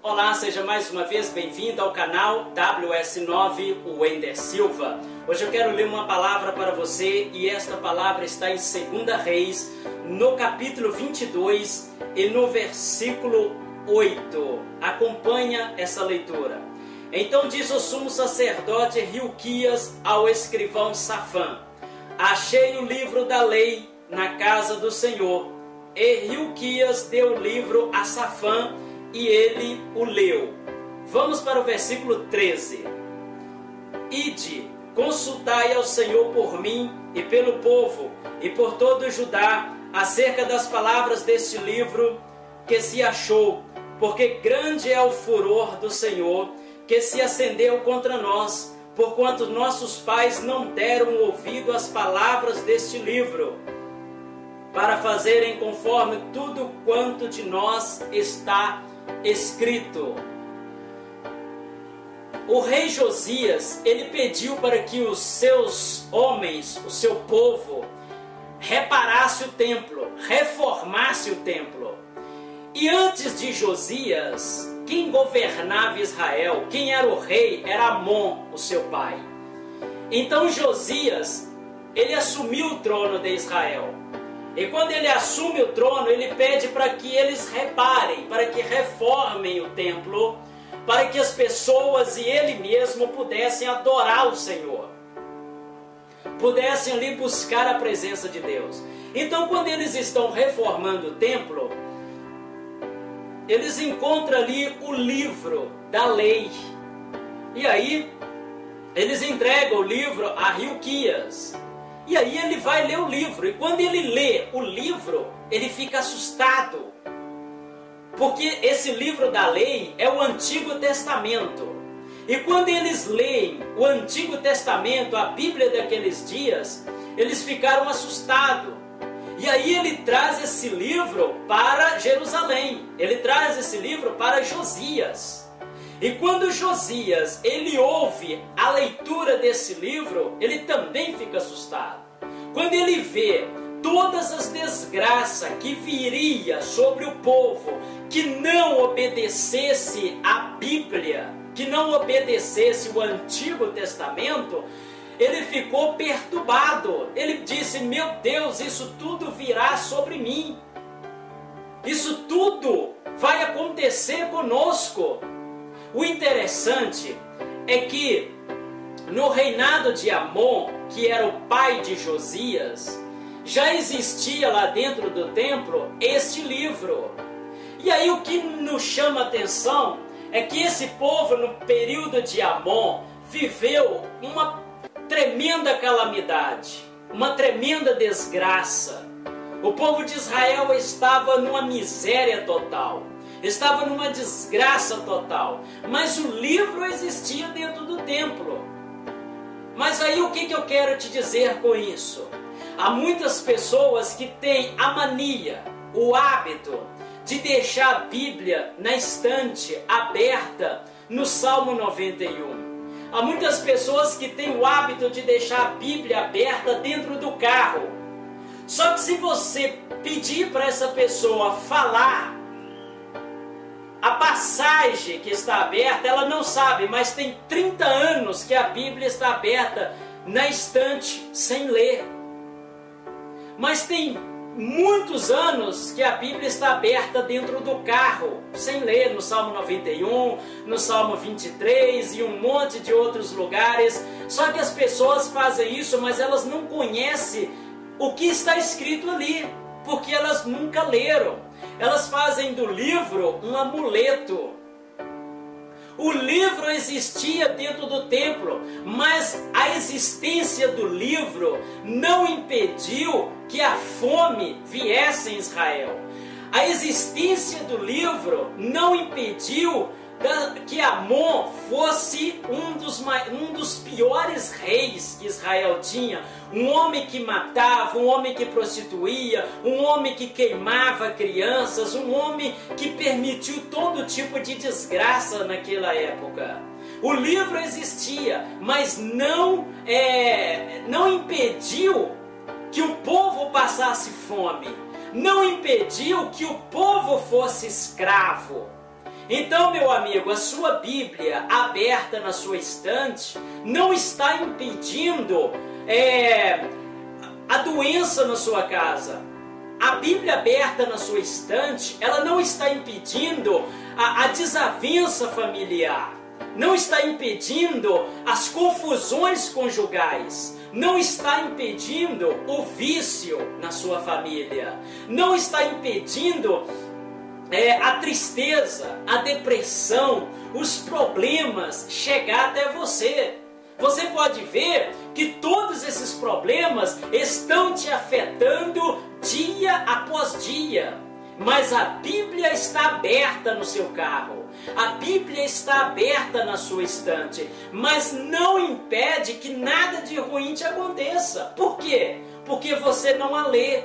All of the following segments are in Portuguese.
Olá, seja mais uma vez bem-vindo ao canal WS9 Wender Silva. Hoje eu quero ler uma palavra para você e esta palavra está em 2 Reis, no capítulo 22 e no versículo 8. Acompanha essa leitura. Então diz o sumo sacerdote Hilquias ao escrivão Safã: achei o livro da lei na casa do Senhor. E Hilquias deu o livro a Safã e ele o leu. Vamos para o versículo 13. Ide, consultai ao Senhor por mim e pelo povo e por todo o Judá acerca das palavras deste livro que se achou, porque grande é o furor do Senhor que se acendeu contra nós, porquanto nossos pais não deram ouvido às palavras deste livro, para fazerem conforme tudo quanto de nós está escrito. O rei Josias, ele pediu para que os seus homens, o seu povo, reparasse o templo, reformasse o templo. E antes de Josias, quem governava Israel, quem era o rei, era Amon, o seu pai. Então Josias, ele assumiu o trono de Israel. E quando ele assume o trono, ele pede para que eles reparem, para que reformem o templo, para que as pessoas e ele mesmo pudessem adorar o Senhor, pudessem ali buscar a presença de Deus. Então, quando eles estão reformando o templo, eles encontram ali o livro da lei. E aí, eles entregam o livro a Hilquias. E aí ele vai ler o livro, e quando ele lê o livro, ele fica assustado, porque esse livro da lei é o Antigo Testamento. E quando eles leem o Antigo Testamento, a Bíblia daqueles dias, eles ficaram assustados. E aí ele traz esse livro para Jerusalém, ele traz esse livro para Josias. E quando Josias, ele ouve a leitura desse livro, ele também fica assustado. Quando ele vê todas as desgraças que viria sobre o povo que não obedecesse a Bíblia, que não obedecesse o Antigo Testamento, ele ficou perturbado. Ele disse: meu Deus, isso tudo virá sobre mim. Isso tudo vai acontecer conosco. O interessante é que no reinado de Amon, que era o pai de Josias, já existia lá dentro do templo este livro. E aí o que nos chama a atenção é que esse povo no período de Amon viveu uma tremenda calamidade, uma tremenda desgraça. O povo de Israel estava numa miséria total, estava numa desgraça total, mas o livro existia dentro do templo. Mas aí o que eu quero te dizer com isso? Há muitas pessoas que têm a mania, o hábito de deixar a Bíblia na estante aberta no Salmo 91. Há muitas pessoas que têm o hábito de deixar a Bíblia aberta dentro do carro. Só que se você pedir para essa pessoa falar a passagem que está aberta, ela não sabe, mas tem 30 anos que a Bíblia está aberta na estante, sem ler. Mas tem muitos anos que a Bíblia está aberta dentro do carro, sem ler, no Salmo 91, no Salmo 23 e um monte de outros lugares. Só que as pessoas fazem isso, mas elas não conhecem o que está escrito ali, porque elas nunca leram. Elas fazem do livro um amuleto. O livro existia dentro do templo, mas a existência do livro não impediu que a fome viesse em Israel. A existência do livro não impediu que Amon fosse um dos piores reis que Israel tinha. Um homem que matava, um homem que prostituía, um homem que queimava crianças, um homem que permitiu todo tipo de desgraça naquela época. O livro existia, mas não impediu que o povo passasse fome, não impediu que o povo fosse escravo. Então, meu amigo, a sua Bíblia aberta na sua estante não está impedindo a doença na sua casa. A Bíblia aberta na sua estante, ela não está impedindo a desavença familiar. Não está impedindo as confusões conjugais. Não está impedindo o vício na sua família. Não está impedindo a tristeza, a depressão, os problemas chegar até você. Você pode ver que todos esses problemas estão te afetando dia após dia. Mas a Bíblia está aberta no seu carro. A Bíblia está aberta na sua estante. Mas não impede que nada de ruim te aconteça. Por quê? Porque você não a lê.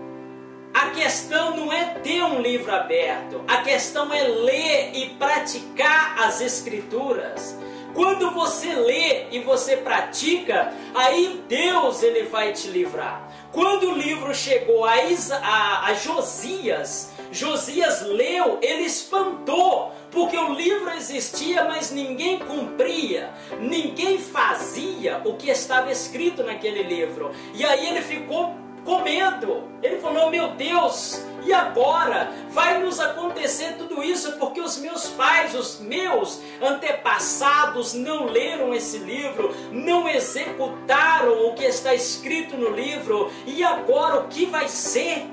A questão não é ter um livro aberto. A questão é ler e praticar as Escrituras. Quando você lê e você pratica, aí Deus ele vai te livrar. Quando o livro chegou a Josias, Josias leu, ele espantou, porque o livro existia, mas ninguém cumpria, ninguém fazia o que estava escrito naquele livro. E aí ele ficou com medo. Ele falou: meu Deus, e agora? Vai nos acontecer tudo isso porque os meus pais, os meus antepassados não leram esse livro, não executaram o que está escrito no livro, e agora o que vai ser?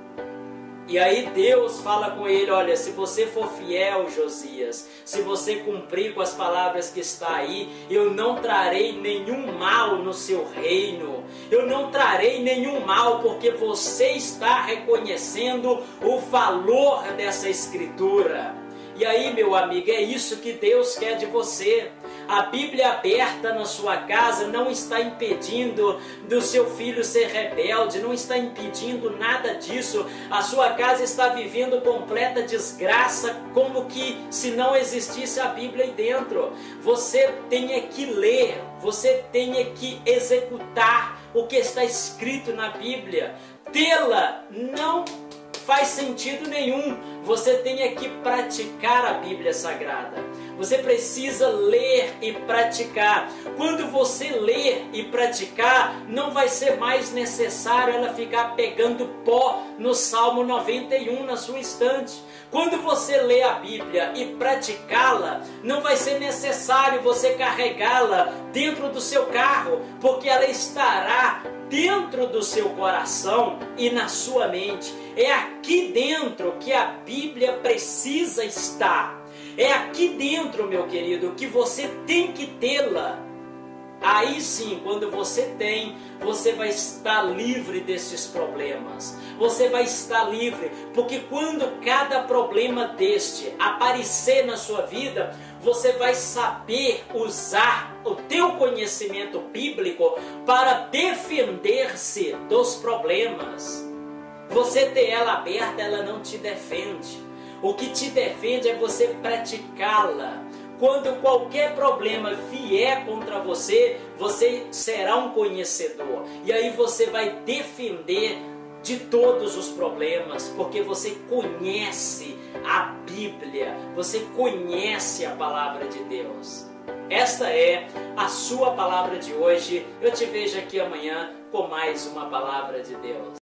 E aí Deus fala com ele: olha, se você for fiel, Josias, se você cumprir com as palavras que está aí, eu não trarei nenhum mal no seu reino. Eu não trarei nenhum mal, porque você está reconhecendo o valor dessa escritura. E aí, meu amigo, é isso que Deus quer de você. A Bíblia aberta na sua casa não está impedindo do seu filho ser rebelde, não está impedindo nada disso. A sua casa está vivendo completa desgraça, como que se não existisse a Bíblia aí dentro. Você tem que ler, você tem que executar o que está escrito na Bíblia. Tê-la não faz sentido nenhum. Você tem que praticar a Bíblia Sagrada. Você precisa ler e praticar. Quando você ler e praticar, não vai ser mais necessário ela ficar pegando pó no Salmo 91 na sua estante. Quando você lê a Bíblia e praticá-la, não vai ser necessário você carregá-la dentro do seu carro, porque ela estará dentro do seu coração e na sua mente. É aqui dentro que a Bíblia precisa estar. É aqui dentro, meu querido, que você tem que tê-la. Aí sim, quando você tem, você vai estar livre desses problemas. Você vai estar livre, porque quando cada problema deste aparecer na sua vida, você vai saber usar o teu conhecimento bíblico para defender-se dos problemas. Você ter ela aberta, ela não te defende. O que te defende é você praticá-la. Quando qualquer problema vier contra você, você será um conhecedor. E aí você vai defender de todos os problemas, porque você conhece a Bíblia, você conhece a palavra de Deus. Esta é a sua palavra de hoje. Eu te vejo aqui amanhã com mais uma palavra de Deus.